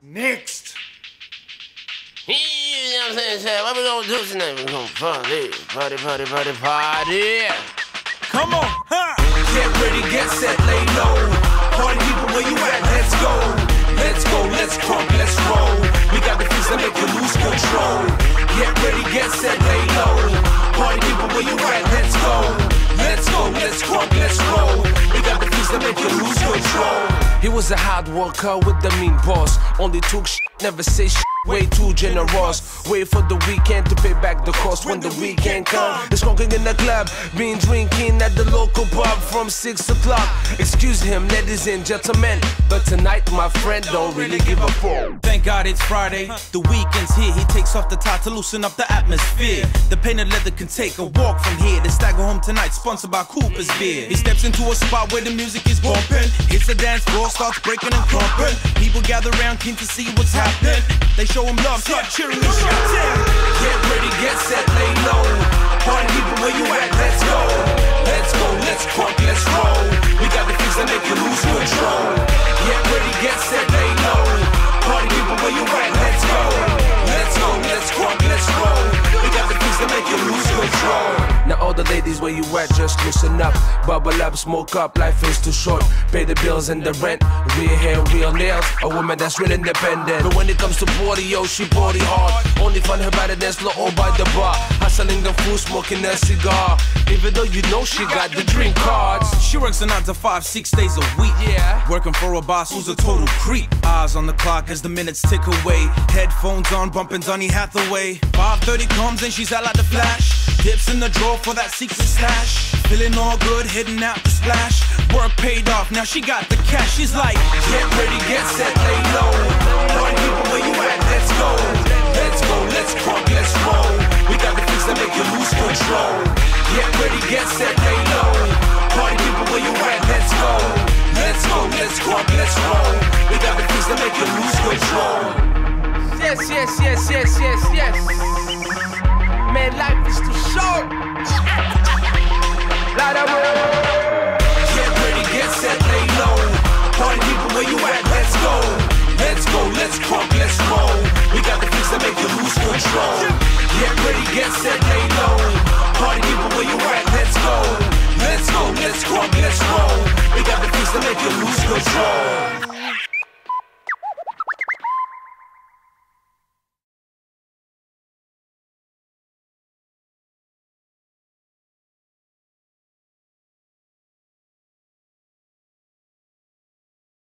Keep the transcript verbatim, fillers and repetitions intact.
Next. You know what I'm saying, Chad? What we gonna do tonight? We gonna party, party, party, party, party. Come on, huh? Get ready, get set, lay low. Party people, where you at? Let's go. Let's go, let's crunk, let's roll. We got the things that make you lose control. Get ready, get set, lay low. Party people, where you at? Let's go. Let's go, let's crunk, let's roll. We got the things that make you lose control. He was a hard worker with the mean boss. Only took shit, never say shit. Way too generous. Wait for the weekend to pay back the cost when the weekend comes. It's smoking in the club, been drinking at the local pub from six o'clock. Excuse him, ladies and gentlemen, but tonight my friend don't really give a fuck. Thank God it's Friday, the weekend's here. He takes off the tie to loosen up the atmosphere. The painted leather can take a walk from here. The Stagger Home tonight, sponsored by Cooper's Beer. He steps into a spot where the music is bumping. Hits the dance floor, starts breaking and crumping. People gather around keen to see what's happening. They show him love, start cheering and shouting. Get ready, get set, lay low. Party people, where you at? Let's go. Let's go, let's crunk, let's roll. We got the things that make you lose control. Get ready, get set, lay low. Party people, where you at? Let's go. Let's go, let's crunk, let's roll. We got the things that make you lose control. Now all the ladies where you at, just listen up. Bubble up, smoke up, life is too short. Pay the bills and the rent. Real hair, real nails. A woman that's real independent. But when it comes to body, yo, she body hard. Only fun her by the dance floor or by the bar. Hustling the food, smoking a cigar. Even though you know she got the drink cards. She works a nine to five, six days a week. Yeah. Working for a boss who's a total creep. Eyes on the clock as the minutes tick away. Headphones on, bumping Donny Hathaway. five thirty comes and she's out like the flash. Dips in the drawer for that secret stash. Feeling all good, heading out to splash. Work paid off, now she got the cash. She's like, get ready, get set, lay low. Party people, where you at? Let's go. Let's go, let's crunk, let's roll. We got the things that make you lose control. Get ready, get set, lay low. Party people, where you at? Let's go. Let's go, let's crunk, let's roll. We got the things that make you lose control. Yes, yes, yes, yes, yes, yes. Man, life is too short. Lot of work.